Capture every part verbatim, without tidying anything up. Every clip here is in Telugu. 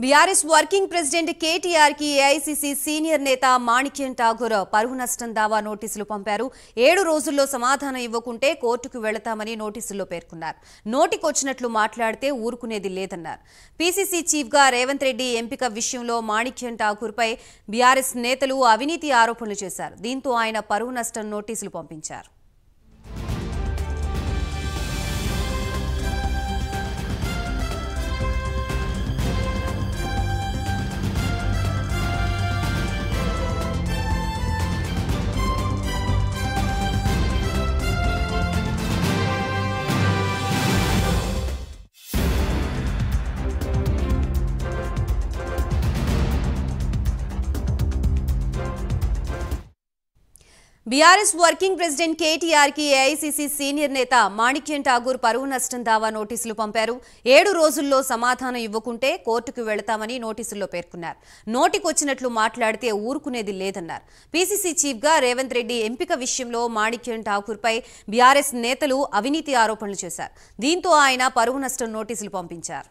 బీఆర్ఎస్ వర్కింగ్ ప్రెసిడెంట్ కేటీఆర్ కి ఏఐసీసీ సీనియర్ నేత మాణిక్యం ఠాగూర్ పరువు నష్టం దావా నోటీసులు పంపారు. ఏడు రోజుల్లో సమాధానం ఇవ్వకుంటే కోర్టుకు వెళతామని నోటీసుల్లో పేర్కొన్నారు. నోటికొచ్చినట్లు మాట్లాడితే ఊరుకునేది లేదన్నారు. పీసీసీ చీఫ్ గా రేవంత్ రెడ్డి ఎంపిక విషయంలో మాణిక్యం ఠాగూర్ పై బీఆర్ఎస్ నేతలు అవినీతి ఆరోపణలు చేశారు. దీంతో ఆయన పరువు నష్టం నోటీసులు పంపించారు. బీఆర్ఎస్ వర్కింగ్ ప్రెసిడెంట్ కేటీఆర్ కి ఏఐసీసీ సీనియర్ నేత మాణిక్యం ఠాగూర్ పరువు నష్టం దావా నోటీసులు పంపారు. ఏడు రోజుల్లో సమాధానం ఇవ్వకుంటే కోర్టుకు వెళతామని నోటీసుల్లో పేర్కొన్నారు. నోటికొచ్చినట్లు మాట్లాడితే ఊరుకునేది లేదన్నారు. పీసీసీ చీఫ్ గా రేవంత్ రెడ్డి ఎంపిక విషయంలో మాణిక్యం ఠాగూర్ పై బీఆర్ఎస్ నేతలు అవినీతి ఆరోపణలు చేశారు. దీంతో ఆయన పరువు నష్టం నోటీసులు పంపించారు.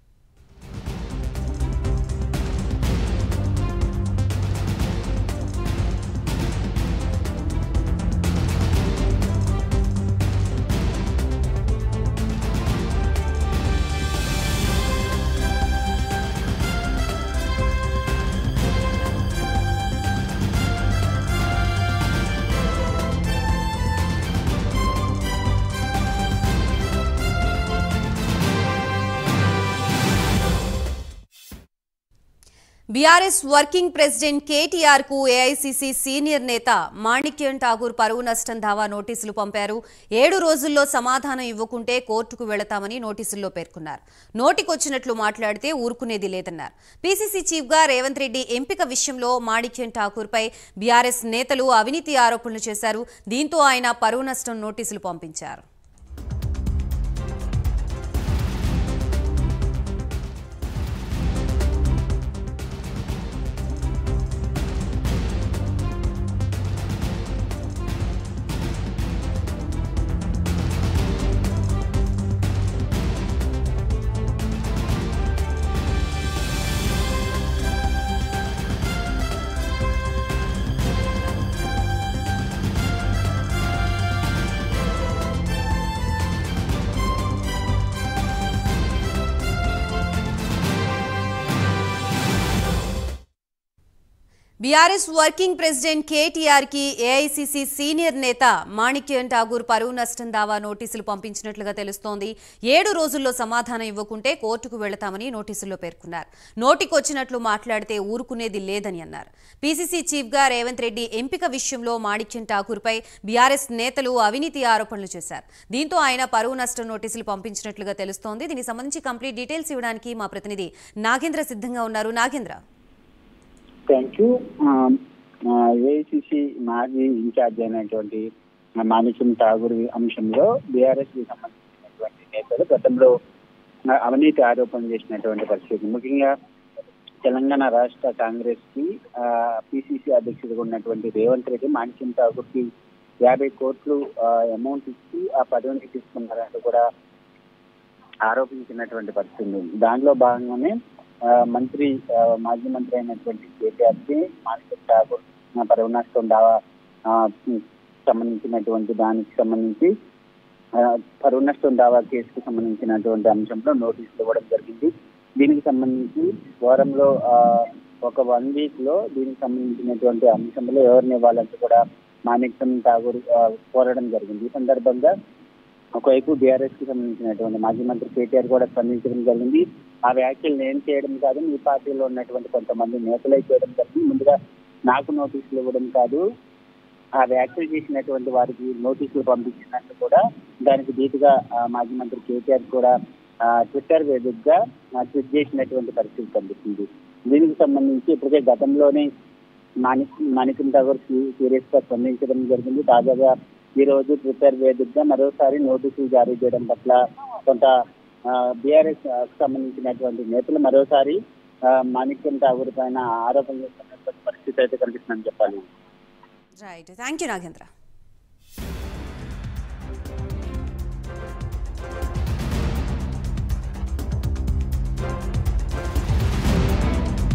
బీఆర్ఎస్ వర్కింగ్ ప్రెసిడెంట్ కేటీఆర్ కు ఏఐసీసీ సీనియర్ నేత మాణిక్యం ఠాగూర్ పరువు నష్టం దావా నోటీసులు పంపారు. ఏడు రోజుల్లో సమాధానం ఇవ్వకుంటే కోర్టుకు వెళతామని నోటీసుల్లో పేర్కొన్నారు. నోటికొచ్చినట్లు మాట్లాడితే ఊరుకునేది లేదన్నారు. పీసీసీ చీఫ్ గా రేవంత్ రెడ్డి ఎంపిక విషయంలో మాణిక్యం ఠాగూర్ పై బీఆర్ఎస్ నేతలు అవినీతి ఆరోపణలు చేశారు. దీంతో ఆయన పరువు నష్టం నోటీసులు పంపించారు. బీఆర్ఎస్ వర్కింగ్ ప్రెసిడెంట్ కేటీఆర్ కి ఏఐసీసీ సీనియర్ నేత మాణిక్యం ఠాగూర్ పరువు నష్టం దావా నోటీసులు పంపించినట్లుగా తెలుస్తోంది. ఏడు రోజుల్లో సమాధానం ఇవ్వకుంటే కోర్టుకు వెళతామని నోటీసుల్లో పేర్కొన్నారు. నోటికొచ్చినట్లు మాట్లాడితే ఊరుకునేది లేదని అన్నారు. పీసీసీ చీఫ్ గా రేవంత్ రెడ్డి ఎంపిక విషయంలో మాణిక్యం ఠాగూర్ పై బీఆర్ఎస్ నేతలు అవినీతి ఆరోపణలు చేశారు. దీంతో ఆయన పరువు నష్టం నోటీసులు పంపించినట్లుగా తెలుస్తోంది. దీనికి సంబంధించి కంప్లీట్ డీటెయిల్స్ ఇవ్వడానికి మా ప్రతినిధి నాగేంద్ర సిద్ధంగా ఉన్నారు. Nagendra, thank you. ఏఐసీసీ మాజీ ఇన్ఛార్జ్ అయినటువంటి మాణిక్యం ఠాగూర్ అంశంలో బీఆర్ఎస్ కి సంబంధించినటువంటి నేతలు గతంలో అవినీతి ఆరోపణలు చేసినటువంటి పరిస్థితి. ముఖ్యంగా తెలంగాణ రాష్ట్ర కాంగ్రెస్ కి పిసిసి అధ్యక్షుడిగా ఉన్నటువంటి రేవంత్ రెడ్డి మాణిక్యం ఠాగూర్ కి యాభై కోట్లు అమౌంట్ ఇచ్చి ఆ పదవిని తీసుకున్నారంటూ కూడా ఆరోపించినటువంటి పరిస్థితి. దానిలో భాగంగానే మంత్రి మాజీ మంత్రి అయినటువంటి కేటీఆర్ కి మాణిక్యం ఠాగూర్ పరువు నష్టం దావా సంబంధించినటువంటి దానికి సంబంధించి పరువు నష్టం దావా కేసుకు సంబంధించినటువంటి అంశంలో నోటీసులు ఇవ్వడం జరిగింది. దీనికి సంబంధించి వారంలో ఒక వన్ వీక్ లో దీనికి సంబంధించినటువంటి అంశంలో ఎవరిని ఇవ్వాలంటూ కూడా మాణిక్యం ఠాగూర్ కోరడం జరిగింది. ఈ సందర్భంగా ఒకవైపు బీఆర్ఎస్ కి సంబంధించినటువంటి మాజీ మంత్రి కేటీఆర్ కూడా స్పందించడం జరిగింది. ఆ వ్యాఖ్యలు నేను చేయడం కాదు, మీ పార్టీలో ఉన్నటువంటి కొంతమంది నేతలే చేయడం జరిగింది. ముందుగా నాకు నోటీసులు ఇవ్వడం కాదు, ఆ వ్యాఖ్యలు చేసినటువంటి వారికి నోటీసులు పంపించినట్టు కూడా దానికి ధీటుగా మాజీ మంత్రి కేటీఆర్ కూడా ట్విట్టర్ వేదికగా ట్వీట్ చేసినటువంటి పరిస్థితి కనిపిస్తుంది. దీనికి సంబంధించి ఇప్పటికే గతంలోనే మాణిక్ మాణిక్యం ఠాగూర్ సీరియస్ గా స్పందించడం జరిగింది. తాజాగా ఈ రోజు ట్విట్టర్ వేదికగా మరోసారి నోటీసులు జారీ చేయడం పట్ల కొంత బీఆర్ఎస్ సంబంధించినటువంటి నేతలు మరోసారి మాణిక్యం ఠాగూర్ పైన ఆరోపణలు చేస్తున్నటువంటి పరిస్థితి అయితే కనిపిస్తుందని చెప్పాలి. Right, thank you Nagendra.